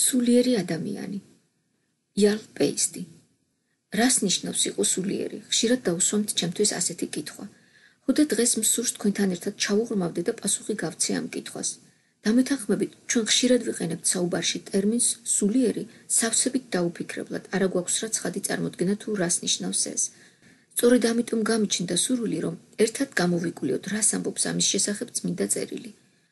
სულიერი ადამიანი. იალ პეისტი. რას ნიშნავს იყო სულიერი? ხშირად დავუსვამთ ჩემთვის ასეთი კითხვა. ხუდა დღეს მსურს თქვენთან ერთად ჩავუღრმავდე და პასუხი გავცე ამ კითხვას. დამეთანხმებით, ჩვენ ხშირად ვიყენებთ საუბარში ტერმინს სულიერი სავსებით დაუფიქრებლად, არა გვაქვს რა ცხადი წარმოდგენა თუ რას ნიშნავს ეს. სწორედ ამიტომ გამიჩნდა სურვილი, რომ ერთად გამოვიკვლიოთ, რას ამბობს ამის შესახებ წმინდა წერილი.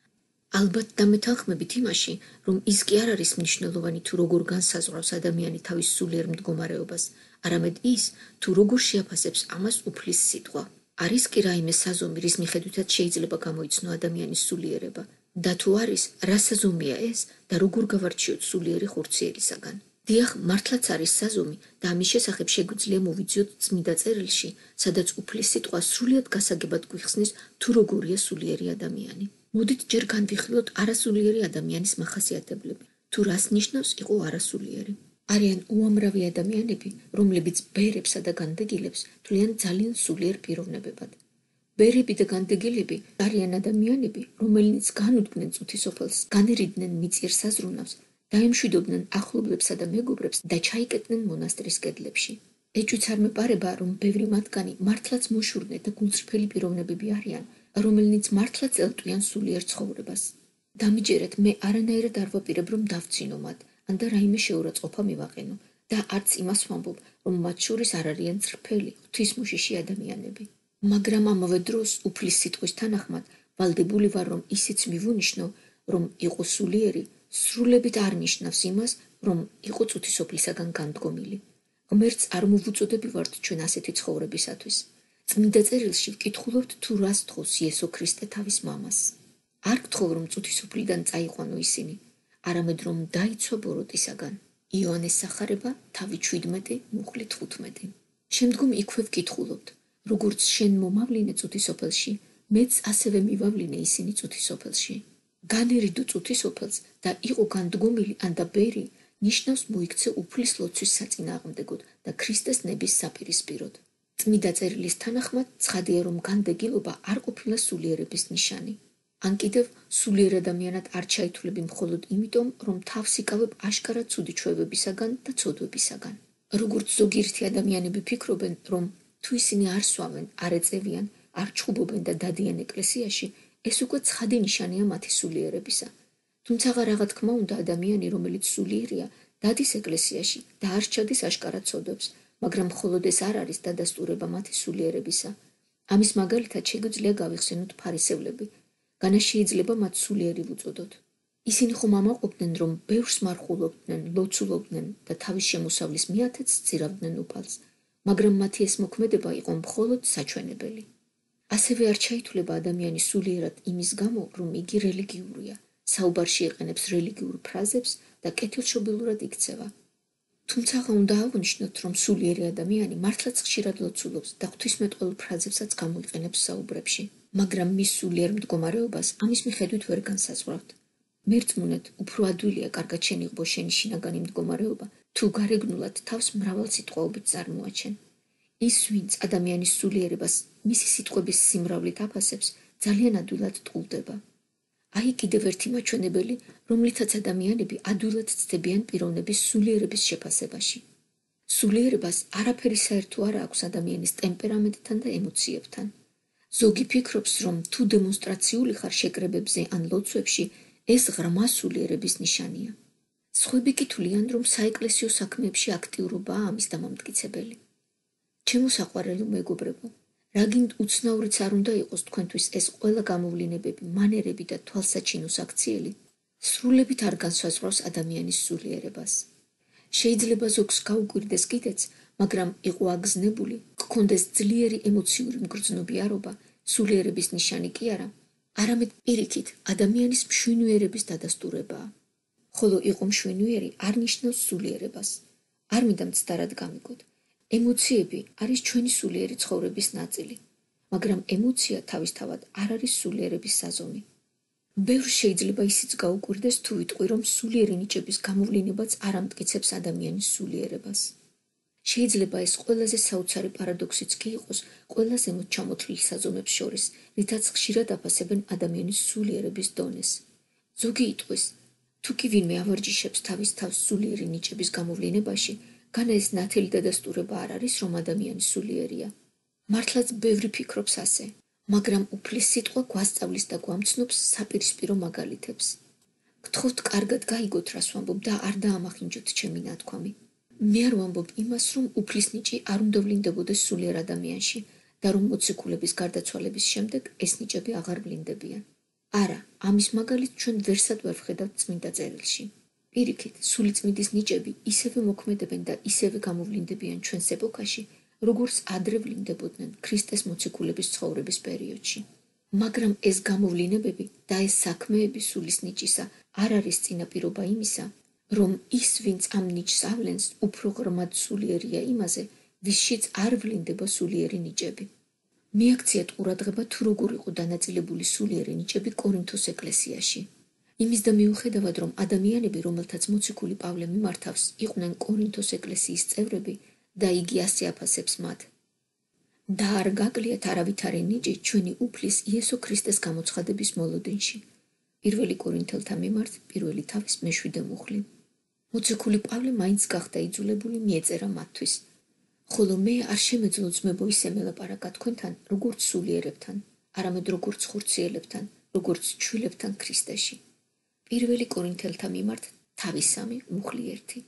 ალბათ დამეთანხმებით იმაში, რომ ის კი არ არის მნიშვნელოვანი თუ როგორ განსაზღვრავს ადამიანი თავის სულიერ მდგომარეობას, არამედ ის, თუ როგორ შეაფასებს ამას უფლის სიტყვა. არის კი რაიმე საზომი, რის მიხედვითაც შეიძლება გამოიცნო ადამიანის სულიერება, და თუ არის, რა საზომია ეს და როგორ გავარჩიოთ სულიერი ხურციელისაგან. დიახ, მართლაც არის საზომი და ამის შესახებ შეგვიძლია მოვიძიოთ წმინდა წერილში, სადაც უფლის სიტყვა სრულიად გასაგებად გვიხსნის, თუ როგორია სულიერი ადამიანი. მოდით ჯერ განვიხილოთ არასულიერი ადამიანის მახასიათებლები, თუ რას ნიშნავს იყო არასულიერი. არიან უამრავი ადამიანები, რომლებიც ბერებსა და განდეგილებს თვლიან ძალიან სულიერ პიროვნებებად. ბერები და განდეგილები არიან ადამიანები, რომელნიც განუდგნენ წუთისოფელს, განერიდნენ მიწიერ საზრუნავს, დაემშვიდობდნენ ახლობლებსა და მეგობრებს და ჩაიკეტნენ მონასტრის კედლებში. ეჭვიც არ მეპარება, რომ ბევრი მათგანი მართლაც მოშურნე და გულწრფელი პიროვნებები არიან, რომელნიც მართლაც ელტვიან სულიერ ცხოვრებას. დამიჯერეთ, მე არანაირად არ ვაპირებ, რომ დავცინო მათ, ან და რაიმე შეურაცხყოფა მივაყენო და არც იმას ვამბობ, რომ მათ შორის არ არიან წრფელი, ღვთისმოშიში ადამიანები. მაგრამ ამავე დროს უფლის სიტყვის თანახმად ვალდებული ვარ, რომ ისიც მივუნიშნო, რომ იყო სულიერი, სრულებით არ ნიშნავს იმას, რომ იყო წუთისოფლისაგან განდგომილი. ღმერთს არ მოვუწოდები ვართ ჩვენ ასეთი ცხოვრებისათვის. წმინდა წერილში ვკითხულობთ, თუ რას თხოვს იესო ქრისტე თავის მამას. არ გთხოვ, რომ წუთისოფლიდან წაიყვანო ისინი, არამედ რომ დაიცვა ბოროტისაგან. იოანეს სახარება, თავი 17, მუხლი 15. შემდგომ იქვე ვკითხულობთ, როგორც შენ მომავლინე წუთისოფელში, მეც ასევე მივავლინე ისინი წუთისოფელში. განერიდო წუთისოფელს და იყო განდგომილი ან და ბერი, ნიშნავს მოიქცე უფლის ლოცვის საწინააღმდეგოდ და ქრისტეს ნების საპირისპიროდ. წმინდა წერილის თანახმად ცხადია, რომ განდეგილობა არ ყოფილა სულიერების ნიშანი. ან კიდევ სულიერ ადამიანად არ ჩაითვლები მხოლოდ იმიტომ, რომ თავს იკავებ აშკარა ცუდი ჩვევებისაგან და ცოდვებისაგან. როგორც ზოგიერთი ადამიანები ფიქრობენ, რომ თუ ისინი არ სვამენ, არ ეწევიან, არ ჩხუბობენ და დადიან ეკლესიაში, ეს უკვე ცხადი ნიშანია მათი სულიერებისა. თუმცა რაღა თქმა უნდა, ადამიანი, რომელიც სულიერია, დადის ეკლესიაში და არ სჩადის აშკარა ცოდვებს, მაგრამ მხოლოდ ეს არ არის დადასტურება მათი სულიერებისა. ამის მაგალითად შეგვიძლია გავიხსენოთ ფარისევლები. განა შეიძლება მათ სულიერი ვუწოდოთ. ისინი ხომ ამაყობდნენ, რომ ბევრს მარხულობდნენ, ლოცულობდნენ და თავის შემოსავლის მიათეთს ძირავდნენ უფალს, მაგრამ მათი ეს მოქმედება იყო მხოლოდ საჩვენებელი. ასევე არ ჩაითვლება ადამიანი სულიერად იმის გამო, რომ იგი რელიგიურია, საუბარში იყენებს რელიგიურ ფრაზებს და კეთილშობილურად იქცევა. თუმცა უნდა აღვნიშნოთ, რომ სულიერი ადამიანი მართლაც ხშირად ლოცულობს და ღვთისმეტყველო ფრაზებსაც გამოიყენებს საუბრებში, მაგრამ მის სულიერ მდგომარეობას ამის მიხედვით ვერ განსაზღვრავთ. მერწმუნედ უფრო ადვილია კარგად შენიღბო შენი შინაგანი მდგომარეობა, თუ გარეგნულად თავს მრავალსიტყვაობით წარმოაჩენ. ის, ვინც ადამიანის სულიერებას მისი სიტყვების სიმრავლით აფასებს, ძალიან ადვილად ტყუილდება. აი კიდევ ერთი მაჩვენებელი, რომლითაც ადამიანები ადვილად ცდებიან პიროვნების სულიერების შეფასებაში. სულიერებას არაფერი საერთო არ აქვს ადამიანის ტემპერამენტთან და ემოციებთან. ზოგი ფიქრობს, რომ თუ დემონსტრაციული ხარ შეკრებებზე ან ლოცვებში, ეს ღრმა სულიერების ნიშანია. სხვები კი თვლიან, რომ საეკლესიო საქმეებში აქტიურობაა ამის დამამტკიცებელი. ჩემო საყვარელო მეგობრებო, რაგინდ უცნაურიც არ უნდა იყოს თქვენთვის ეს ყველა გამოვლინებები, მანერები და თვალსაჩინოს აქციელი, სრულებით არ განსაზღვრავს ადამიანის სულიერებას. შეიძლება ზოგს გაუკვირდეს კიდეც, მაგრამ იყო აგზნებული, გქონდეს ძლიერი ემოციური მგრძნობიარობა, სულიერების ნიშანი კი არა, არამედ პირიქით ადამიანის მშვენიერების დადასტურებაა. ხოლო იყო მშვენიერი არ ნიშნავს სულიერებას. არ მინდა მცდარად გამიგოთ. ემოციები არის ჩვენი სულიერი ცხოვრების ნაწილი, მაგრამ ემოცია თავისთავად არ არის სულიერების საზომი. ბევრს შეიძლება ისიც გაუკვირდეს, თუ ვიტყვი, რომ სულიერი ნიჭების გამოვლინებაც არ ამტკიცებს ადამიანის სულიერებას. შეიძლება ეს ყველაზე საოცარი პარადოქსიც კი იყოს ყველა ზემოთ ჩამოთვლილ საზომებს შორის, რითაც ხშირად აფასებენ ადამიანის სულიერების დონეს. ზოგი იტყვის, თუ კი ვინმე ავარჯიშებს თავის თავს სულიერი ნიჭების გამოვლენებაში, განა ეს ნათელი დადასტურება არ არის, რომ ადამიანი სულიერია. მართლაც ბევრი ფიქრობს ასე, მაგრამ უფლის სიტყვა გვასწავლის და გვამცნობს საპირისპირო მაგალითებს. გთხოვთ კარგად გაიგოთ, რას ვამბობ და არ დაამახინჯოთ ჩემი ნათქვამი. მე არ ვამბობ იმას, რომ უფლის ნიჭი არ უნდა ვლინდებოდეს სულიერ ადამიანში და რომ მოციქულების გარდაცვალების შემდეგ ეს ნიჭები აღარ ვლინდებიან. არა, ამის მაგალით ჩვენ ვერსად ვერ ვხედავთ წმინდა წერილში. პირიქით, სულიწმიდის ნიჭები ისევე მოქმედებენ და ისევე გამოვლინდებიან ჩვენს ეპოქაში, როგორც ადრე ვლინდებოდნენ ქრისტეს მოციქულების ცხოვრების პერიოდში. მაგრამ ეს გამოვლინებები და ეს საქმეები სულის ნიჭისა არ არის წინაპირობა იმისა, რომ ის, ვინც ამ ნიჭს ავლენს, უფრო ღრმად სულიერია იმაზე, ვისშიც არ ვლინდება სულიერი ნიჭები. მიაქციათ ყურადღება, თუ როგორ იყო დანაწილებული სულიერი ნიჭები კორინთოს ეკლესიაში. იმის და მიუხედავად, რომ ადამიანები, რომელთაც მოციქული პავლე მიმართავს, იყვნენ კორინთოს ეკლესიის წევრები და იგი ასე აფასებს მათ. და არ გაკლიათ არავითარი ნიჭი ჩვენი უფლის იესო ქრისტეს გამოცხადების მოლოდინში. 1 კორინთელთა მიმართ 1 თავის მე-7 მუხლი. მოციქული პავლე მაინც გახდა იძულებული მიეწერა მათთვის. ხოლო მე არ შემეძლო ძმებო ისე მელაპარაკა თქვენთან, როგორც სულიერებთან, არამედ როგორც ხორციელებთან, როგორც ჩვილებთან ქრისტეში. 1 კორინთელთა მიმართ თავის 3 მუხლი 1.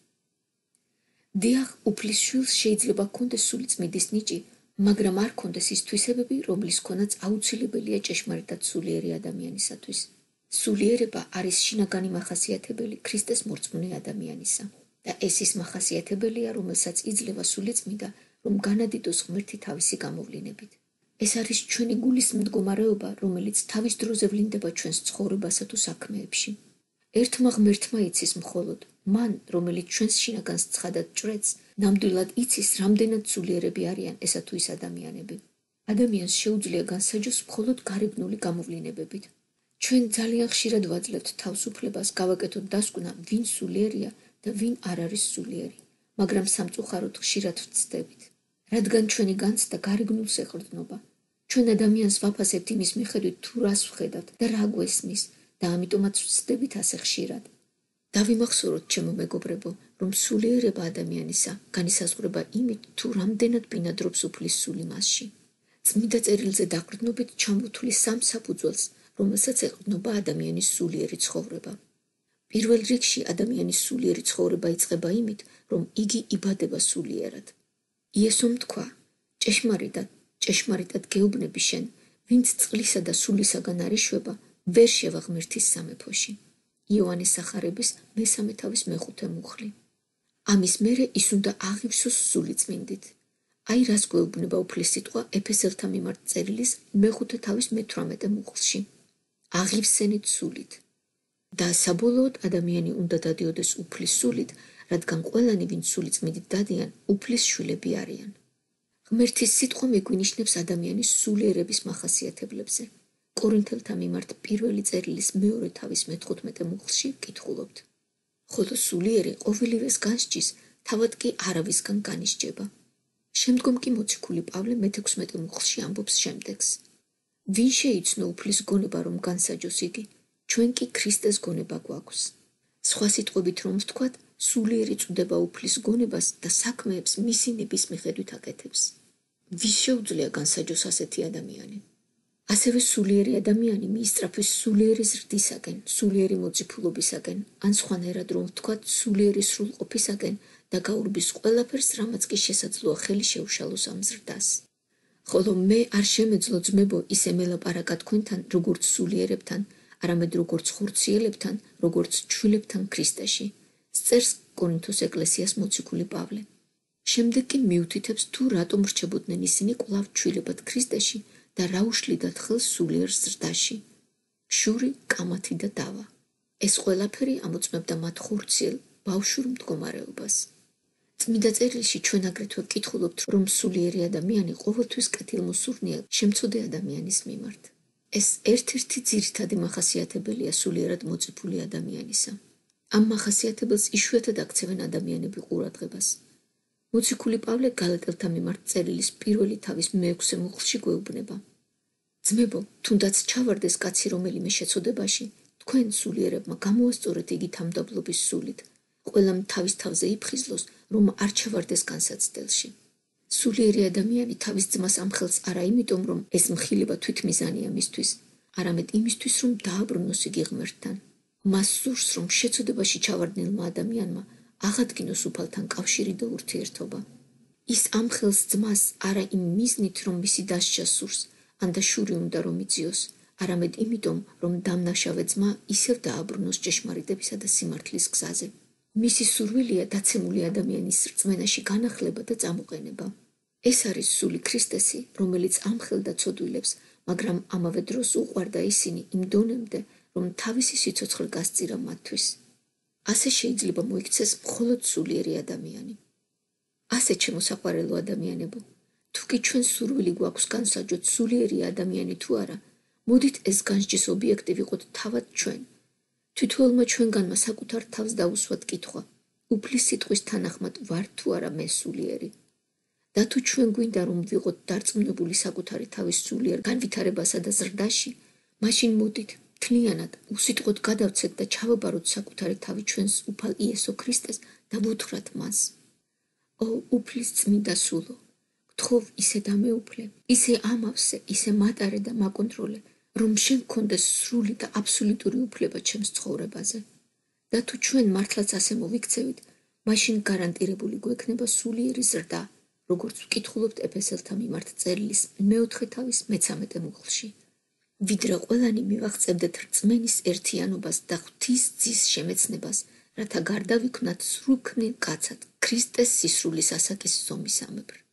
დიახ, უფლის შვილს შეიძლება ჰქონდეს სულიწმიდის ნიჭი, მაგრამ არ ჰქონდეს ის თვისებები, რომლის ქონაც აუცილებელია ჭეშმარიტად სულიერი ადამიანისათვის. სულიერება არის შინაგანი მახასიათებელი ქრისტეს მორწმუნე ადამიანისა და ეს ის მახასიათებელია, რომელსაც იძლევა სულიწმიდა, რომ განადიდოს ღმერთი თავისი გამოვლინებით. ეს არის ჩვენი გულის მდგომარეობა, რომელიც თავის დროზე ვლინდება ჩვენს ცხოვრებასა თუ საქმეებში. ერთმა ღმერთმა იცის მხოლოდ, მან, რომელიც ჩვენს შინაგანს ცხადად ჭრეთს, ნამდვილად იცის, რამდენად სულიერები არიან ესა თუ ის ადამიანები. ადამიანს შეუძლია განსაჯოს მხოლოდ გარეგნული გამოვლინებებით. ჩვენ ძალიან ხშირად ვაძლევთ თავისუფლებას გავაკეთოთ დასკვნა, ვინ სულიერია და ვინ არ არის სულიერი, მაგრამ სამწუხაროდ ხშირად ვცდებით. რადგან ჩვენი განცდა გარეგნულს ეყრდნობა, ჩვენ ადამიანს ვაფასებთ იმის მიხედვით, თუ რას ვხედავთ და რა გვესმის და ამიტომაც ვცდებით ასე ხშირად. დავიმახსოვროთ, ჩემო მეგობრებო, რომ სულიერება ადამიანისა განისაზღვრება იმით, თუ რამდენად ბინადრობს უფლის სული მასში. წმინდა წერილზე დაყრდნობით ჩამოთვლის 3 საფუძველს, რომელსაც ეყრდნობა ადამიანის სულიერი ცხოვრება. პირველ რიგში ადამიანის სულიერი ცხოვრება იწყება იმით, რომ იგი იბადება სულიერად. იესომ თქვა: ჭეშმარიტად გეუბნები შენ, ვინც წყლისა და სულისაგან არ იშვება, ვერ შევა ღმერთის სამეფოში. იოანეს სახარების მე-3 თავის მე-5 მუხლი. ამის მერე ის უნდა აღივსოს სულიწმინდით. აი რას გვეუბნება უფლის სიტყვა ეფესელთა მიმართ წერილის მე-5 თავის მე-18 მუხლში. აღივსენით სულით. და საბოლოოდ ადამიანი უნდა დადიოდეს უფლის სულით, რადგან ყველანი, ვინც სულიწმიდით დადიან, უფლის შვილები არიან. ღმერთის სიტყვა მეგვინიშნებს ადამიანის სულიერების მახასიათებლებზე. კორინთელთა მიმართ 1 წერილის 2 თავის მე-15 მუხლში ვკითხულობთ. ხოლო სულიერი ყოველივეს განსჯის, თავად კი არავისგან განისჯება. შემდგომ კი მოციქული პავლე მე-16 მუხლში ამბობს შემდეგს. ვინ შეიცნო უფლის გონება, რომ განსაჯოს იგი? ჩვენ კი ქრისტეს გონება გვაქვს. სხვა სიტყვებით რომ ვთქვათ, სულიერი წვდება უფლის გონებას და საქმეებს მისი ნების მიხედვით აკეთებს. ვის შეუძლია განსაჯოს ასეთი ადამიანი? ასევე სულიერი ადამიანი მიისწრაფვის სულიერი ზრდისაკენ, სულიერი მოწიფულობისაკენ, ან სხვანაირად რომ ვთქვათ, სულიერი სრულყოფისაკენ და გაურბის ყველაფერს, რამაც კი შესაძლოა ხელი შეუშალოს ამ ზრდას. ხოლო მე არ შემეძლო ძმებო ისე მელაპარაკა თქვენთან, როგორც სულიერებთან, არამედ როგორც ხორციელებთან, როგორც ჩვილებთან ქრისტეში. წერს კორინთოს ეკლესიას მოციქული პავლე. შემდეგ კი მიუთითებს, თუ რატომ რჩებოდნენ ისინი კვლავ ჩვილებად ქრისტეში და რა უშლიდათ ხელს სულიერ ზრდაში. შური, კამათი და დავა. ეს ყველაფერი ამოწმებდა მათ ხორციელ, ბავშვურ მდგომარეობას. წმინდა წერილში ჩვენ აგრეთვე ვკითხულობთ, რომ სულიერი ადამიანი ყოველთვის კეთილმოსურნეა შემცოდე ადამიანის მიმართ. ეს ერთ-ერთი ძირითადი მახასიათებელია სულიერად მოწიფული ადამიანისა. ამ მახასიათებელს იშვიათად აქცევენ ადამიანები ყურადღებას. მოციქული პავლე გალატელთა მიმართ წერილის 1 თავის მე-6 მუხლში გვეუბნება. ძმებო, თუნდაც ჩავარდეს კაცი რომელიმე შეცოდებაში, თქვენ სულიერებმა გამოასწორეთ იგი თამდაბლობის სულით. ყველამ თავის თავზე იფხიზლოს, რომ არ ჩავარდეს განსაცდელში. სულიერი ადამიანი თავის ძმას ამხელს არა იმიტომ, რომ ეს მხილება თვითმიზანია მისთვის, არამედ იმისთვის, რომ დააბრუნოს იგი ღმერთთან. მას სურს, რომ შეცოდებაში ჩავარდნილმა ადამიანმა აღადგინოს უფალთან კავშირი და ურთიერთობა. ის ამხელს ძმას არა იმ მიზნით, რომ მისი დასჯა სურს, ან და შური უნდა რომ იწიოს, არამედ იმიტომ, რომ დამნაშავე ძმა ისევ დააბრუნოს ჭეშმარიტებისა და სიმართლის გზაზე. მისი სურვილია დაცემული ადამიანის რწმენაში განახლება და წამოყენება. ეს არის სული ქრისტესი, რომელიც ამხელდა ცოდვილებს, მაგრამ ამავე დროს უყვარდა ისინი იმ დონემდე, რომ თავისი სიცოცხლე გასწირა მათთვის. ასე შეიძლება მოიქცეს მხოლოდ სულიერი ადამიანი. ასე ჩემო საყვარელო ადამიანებო, თუ კი ჩვენ სურვილი გვაქვს განსაჯოთ სულიერი ადამიანი თუ არა, მოდით ეს განსჯის ობიექტი ვიყოთ თავად ჩვენ. თითოეულმა ჩვენგანმა საკუთარ თავს დაუსვათ კითხვა, უფლის სიტყვის თანახმად ვარ თუ არა მე სულიერი. და თუ ჩვენ გვინდა რომ ვიყოთ დარწმუნებული საკუთარი თავის სულიერ განვითარებასა და ზრდაში, მაშინ მოდით თლიანად უსიტყვოდ გადავცეთ და ჩავაბაროთ საკუთარი თავი ჩვენს უფალ იესო ქრისტეს და ვუთხრათ მას. ო უფლის წმინდა სულო, გთხოვ ისე დამეუფლე, ისე ამავსე, ისე მატარე და მაკონტროლე, რომ შენ გქონდეს სრული და აბსოლუტური უფლება ჩემს ცხოვრებაზე. და თუ ჩვენ მართლაც ასე მოვიქცევით, მაშინ გარანტირებული გვექნება სულიერი ზრდა, როგორც ვკითხულობთ ეფესელთა მიმართ წერილის 4 თავის 13 მუხლში. ვიდრე ყველანი მივაღწევდეთ რწმენის ერთიანობას და ღვთის ძის შემეცნებას, რათა გარდავიქმნათ სრულქმნილ კაცად ქრისტეს სისრულის ასაკის ზომისამებრ.